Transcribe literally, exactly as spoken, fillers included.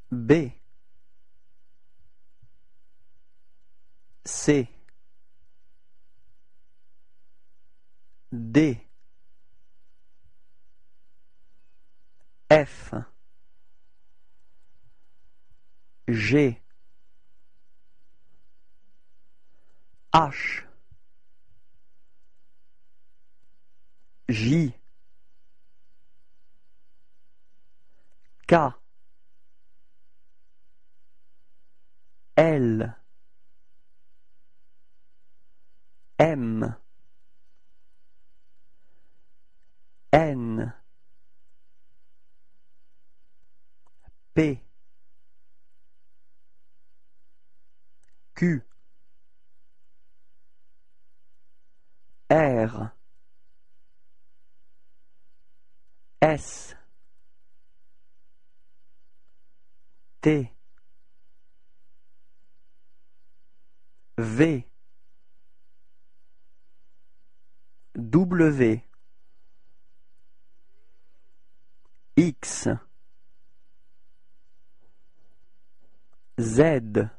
B, C, D, F, G, H, J, K, L, M, N, P, Q, R, S, T, V, W, X, Z,